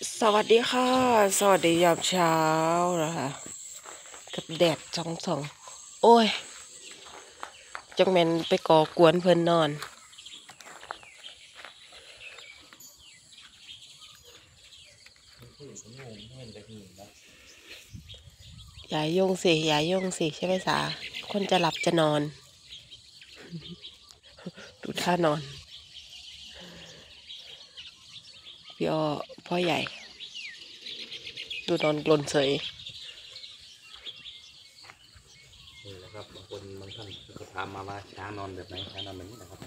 สวัสดีค่ะสวัสดียามเช้านะคะกับแดดส่องโอ้ยจังแม่นไปก่อกวนเพิ่นนอนอย่ายุ่งสิอย่ายุ่งสิใช่ไหมสาคนจะหลับจะนอนดูท่านอนพี่อ้อพ่อใหญ่ดูนอนกลนเฉยนี่แหละครับบางคนบางท่านก็ถามมาว่าช้างนอนแบบไหนช้างนอนแบบนี้นะครับ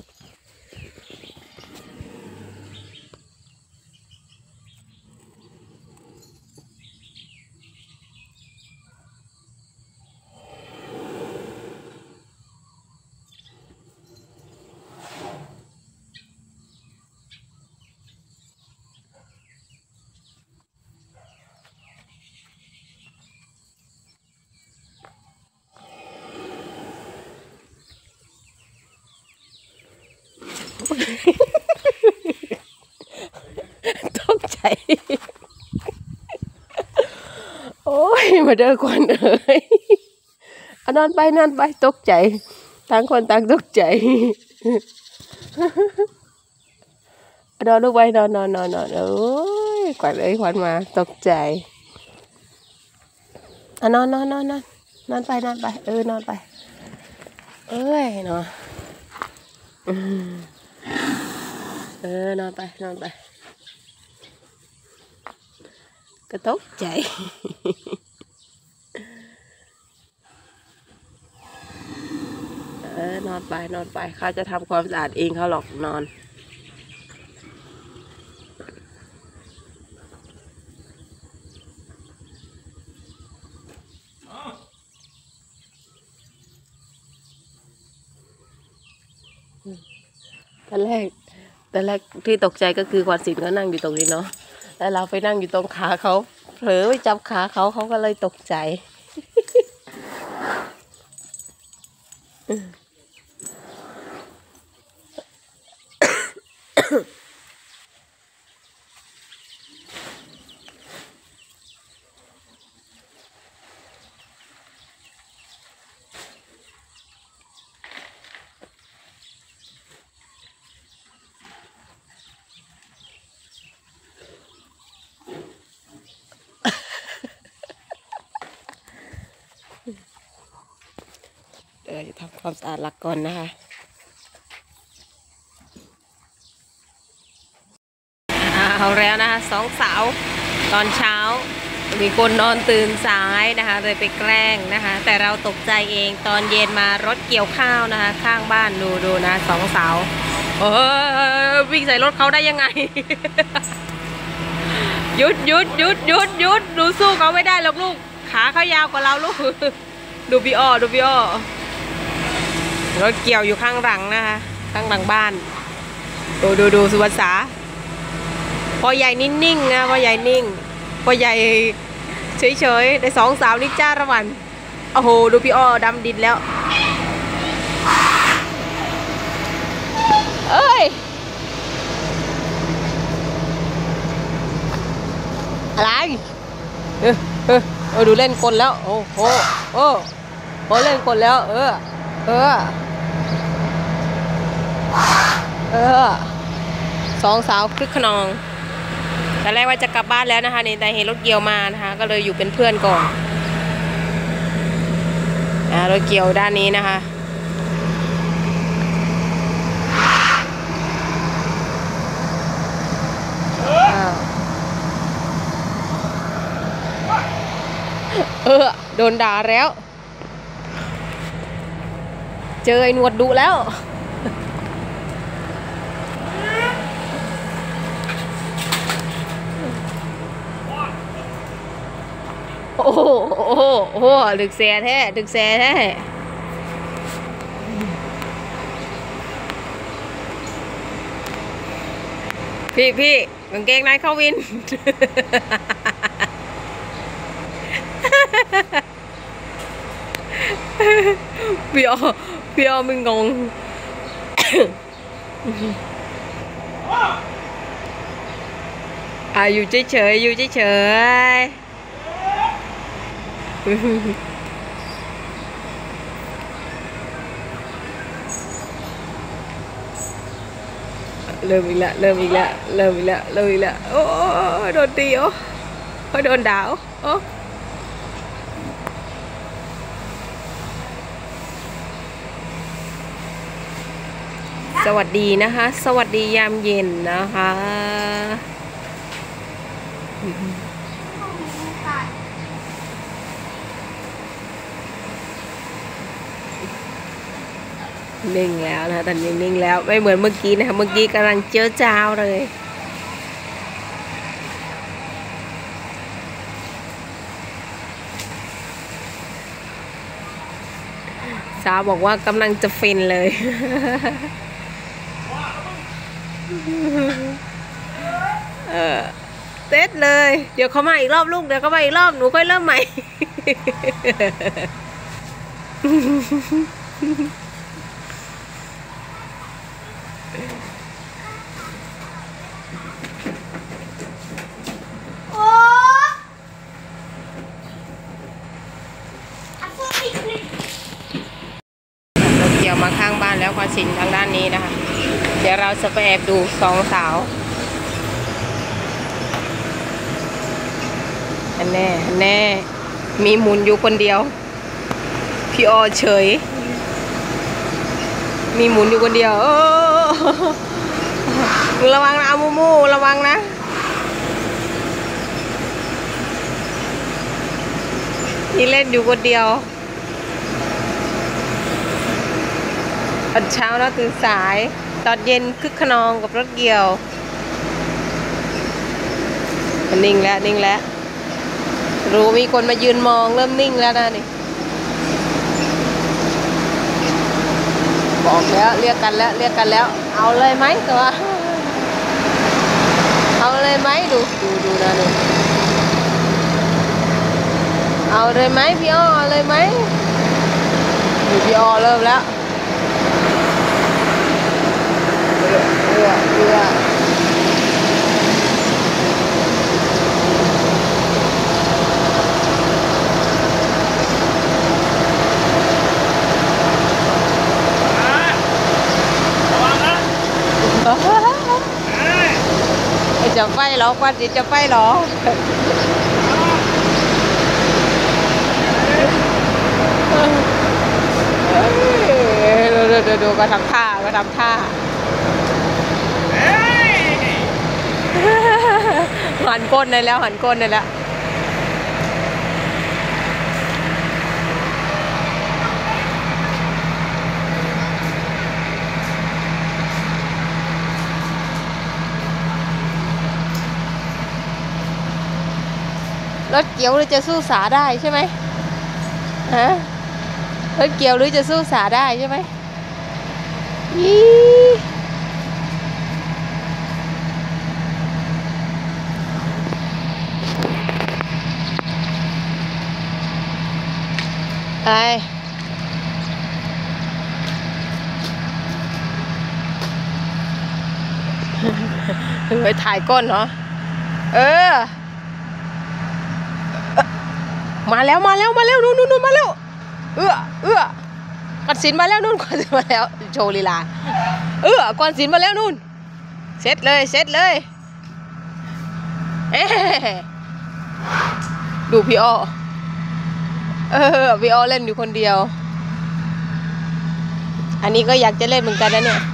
ตกใจโอ้ยมาเด้อควันเอ้ยนอนไปตกใจต่างคนต่างตกใจนอนลูกไปนอนโอ้ยขวัญเอ้ยขวัญมาตกใจนอนไปนอนไปนอนไปเอ้ยนอนนอนไปก็ตกใจนอนไปเขาจะทำความสะอาดเองเขาหรอกนอนตอนแรกที่ตกใจก็คือควันสินเขานั่งอยู่ตรงนี้เนาะแล้วเราไปนั่งอยู่ตรงขาเขาเผลอไปจับขาเขาก็เลยตกใจเดี๋ยวจะทำความสะอาดหลักก่อนนะคะเอาแล้วนะคะสองสาวตอนเช้ามีคนนอนตื่นสายนะคะเลยไปแกล้งนะคะแต่เราตกใจเองตอนเย็นมารถเกี่ยวข้าวนะคะข้างบ้านดูนะสองสาววิ่งใส่รถเขาได้ยังไง หยุดดูสู้เขาไม่ได้หรอกลูกขาเขายาวกว่าเราลูก ดูพี่อ้อรถเกี่ยวอยู่ข้างหลังนะคะข้างหลังบ้านดูสุวรรณสาพอใหญ่นิ่งๆนะพอใหญ่นิ่งพอใหญ่เฉยๆในสองสาวนี่จ้าระวันโอ้โหดูพี่อ้อดำดินแล้วเอ้ยอะไรดูเล่นกลแล้วโอ้โหเล่นกลแล้วสองสาวคึกขนองแต่แรกว่าจะกลับบ้านแล้วนะคะนี่แต่เห็นรถเกี่ยวมานะคะก็เลยอยู่เป็นเพื่อนก่อนรถเกี่ยวด้านนี้นะคะโดนด่าแล้วเจอไอ้หนวดดุแล้วโอ้โหดึกแซ่แท้พี่กางเกงในเข้าวิน พี่อ้อมึงงงอยู่เฉยๆอยู่เฉยๆเริ่มอีกแล้วเริ่มอีกแล้วเริ่มอีกแล้วเริ่มอีกแล้วโอ้โดนตีโอ้โดนด่าโอ้สวัสดีนะคะสวัสดียามเย็นนะคะนิ่งแล้วนะตอนนี้นิ่งแล้วไม่เหมือนเมื่อกี้นะคะเมื่อกี้กำลังเจ้าจ้าวเลยสาวบอกว่ากำลังจะฟินเลยเต้นเลยเดี๋ยวเขามาอีกรอบลูกเดี๋ยวเขามาอีกรอบหนูค่อยเริ่มใหม่เราเกี่ยวมาข้างบ้านแล้วควาชินทางด้านนี้นะคะเดี๋ยวเราจะไปแอบดูสองสาวแน่มีหมุนอยู่คนเดียวพี่ออเฉยมีหมุนอยู่คนเดียวระวังนะมูมูระวังนะนี่เล่นอยู่คนเดียวตอนเช้าเราตื่นสายตอนเย็นคึกขนองกับรถเกี่ยวนิ่งแล้วรู้มีคนมายืนมองเริ่มนิ่งแล้วนะนี่บอกแล้วเรียกกันแล้วเอาเลยไหมตัวเอาเลยไหมดูนะดูเอาเลยไหมพี่อ้อเอาเลยไหมดูพี่อ้อเริ่มแล้วเรือจะไฟหรอควันจะไฟหรอดูก็ทำท่าหันก้นได้แล้วรถเกี่ยวหรือจะสู้สาได้ใช่ไหมฮะรถเกี่ยวหรือจะสู้สาได้ใช่ไหมไอ้ไปถ่ายก้นเหรอมาแล้วนู่นมาแล้วก่อนศิลป์มาแล้วนู่นก่อนศิลป์มาแล้วโชว์ลีลาก่อนศิลป์มาแล้วนู่นเสร็จเลยดูพี่อ้อพี่อ้อเล่นอยู่คนเดียวอันนี้ก็อยากจะเล่นเหมือนกันนะเนี่ย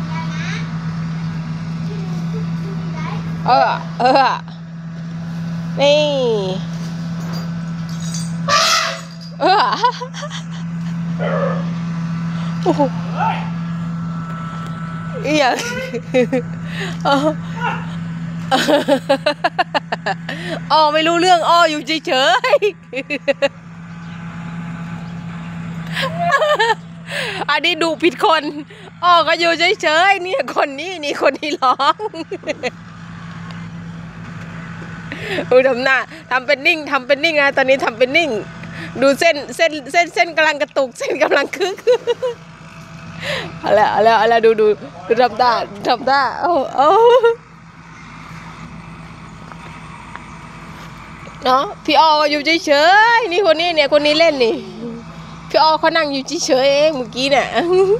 นี่โอ้โหอย่างไม่รู้เรื่องอยู่เฉยอันนี้ดูผิดคนก็อยู่เฉยเนี่ยคนนี้ร้องทำหน้าทำเป็นนิ่งนะตอนนี้ทำเป็นนิ่งดูเส้นกำลังกระตุกเส้นกำลังคึกอะไรดูทำหน้าเนาะพี่อ้อก็อยู่เฉยๆนี่คนนี้เนี่ยคนนี้เล่นนี่พี่อ้อเขานั่งอยู่เฉยๆเองเมื่อกี้เนี่ย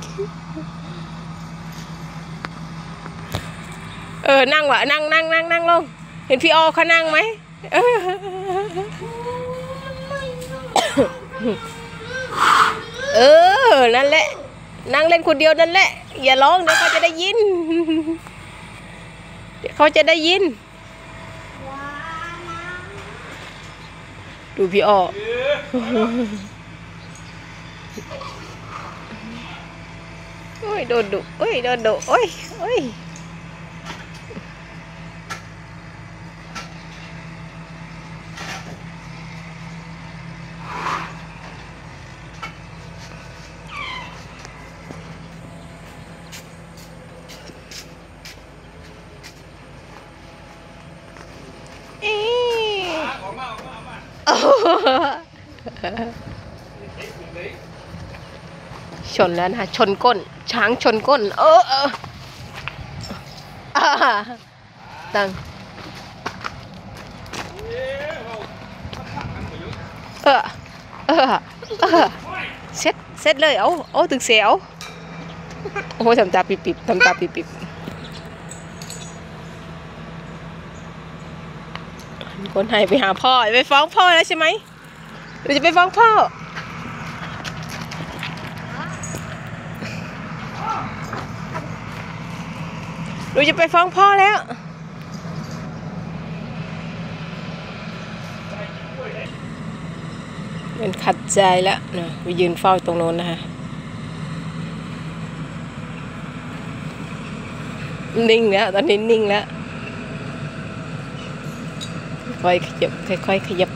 นั่งวะนั่งลงเห็นพี่อ้อเขานั่งไหมนั่นแหละนั่งเล่นคนเดียวนั่นแหละอย่าร้องเดี๋ยวเขาจะได้ยินดูพี่อ้อโอ้ยโดนดุโอ้ยโอ้ยชนแล้วนะคะชนก้นช้างชนก้นตังเซ็ตเลยเอาตึกเสียวโอ้ทำตาปิบคนไทยไปหาพ่อไปฟ้องพ่อแล้วใช่ไหมเราจะไปฟ้องพ่อเราจะไปฟ้องพ่อแล้วเป็นขัดใจแล้วนะไปยืนเฝ้าตรงโน้นนะคะนิ่งแล้วตอนนี้นิ่งแล้วค่อยขยับ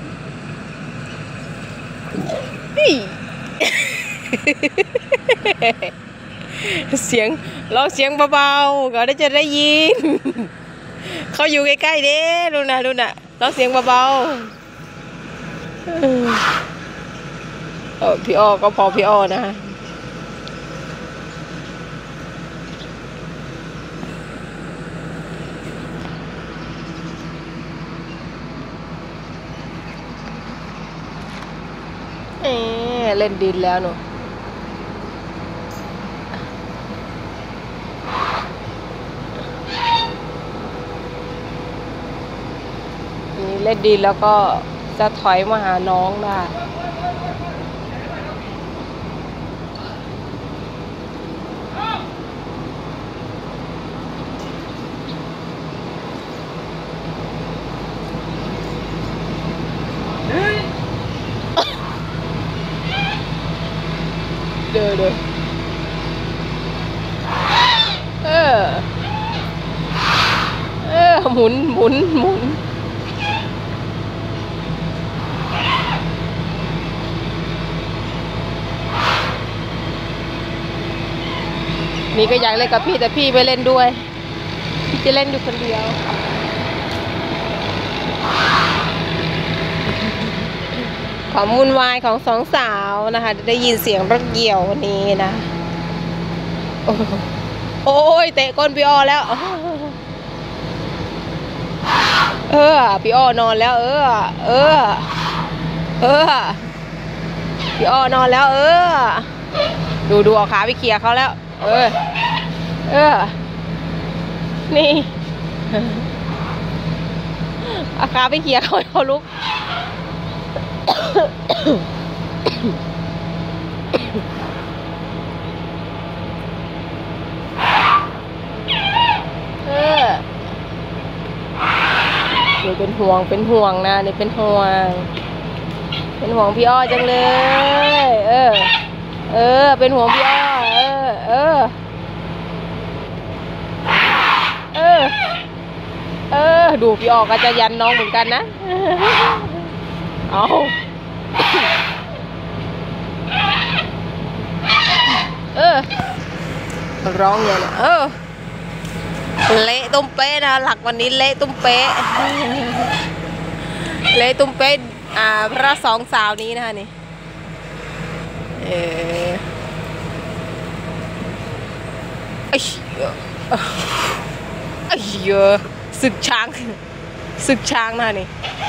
เสียงร้องเสียงเบาๆก็จะได้ยินเขาอยู่ใกล้ๆเด้ดูนะร้องเสียงเบาๆพี่อ้อก็พอพี่อ้อนะเล่นดินแล้วหนูนี่เล่นดินแล้วก็จะถอยมาหาน้องนะเด้อหมุนนี่ก็อยากเล่นกับพี่แต่พี่ไม่เล่นด้วยพี่จะเล่นอยู่คนเดียวความวุ่นวายของสองสาวนะคะได้ยินเสียงรถเกี่ยววันนี้นะโอ้ยเตะก้นพี่อ้อแล้วพี่อ้อนอนแล้วพี่อ้อนอนแล้วดูเอาขาไปเขี่ยเขาแล้วนี่เอาขาไปเขี่ยเขาลุกนี่เป็นห่วงนะนี่เป็นห่วงพี่อ้อจังเลยเป็นห่วงพี่อ้อดูพี่อ้อก็จะยันน้องเหมือนกันนะเอาร้องอย่างนี้เละตุ้มเป๊ะนะหลักวันนี้เละตุ้มเป๊ะพระสองสาวนี้นะคะนี่ไอ้เยอะศึกช้างศึกช้างนะนี่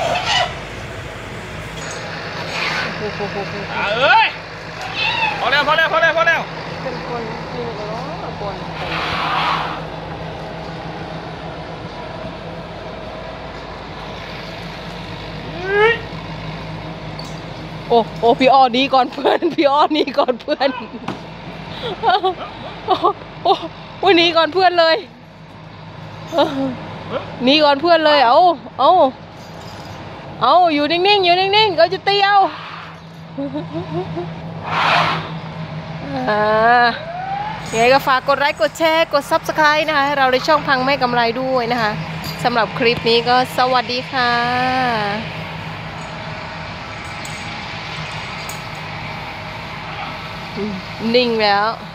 เอ้ยพอแล้วเป็นคนนี่เนาะคนโอ้พี่อ้อนี้ก่อนเพื่อนพี่อ้อนี้ก่อนเพื่อนโอ้หนีก่อนเพื่อนเลยหนีก่อนเพื่อนเลยเอาอยู่นิ่งๆอยู่นิ่งๆเขาจะตีเอายังไงก็ฝากกดไลค์กดแชร์กด Subscribe นะคะให้เราในช่องพังไม่กำไรด้วยนะคะสำหรับคลิปนี้ก็สวัสดีค่ะนิ่งแล้ว